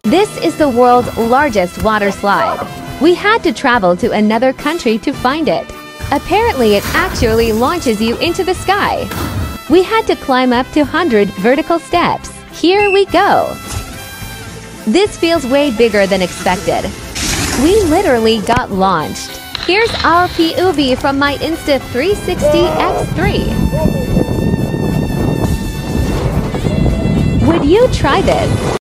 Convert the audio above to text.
This is the world's largest water slide. We had to travel to another country to find it. Apparently, it actually launches you into the sky. We had to climb up to 100 vertical steps. Here we go. This feels way bigger than expected. We literally got launched. Here's our POV from my Insta360 X3. Would you try this?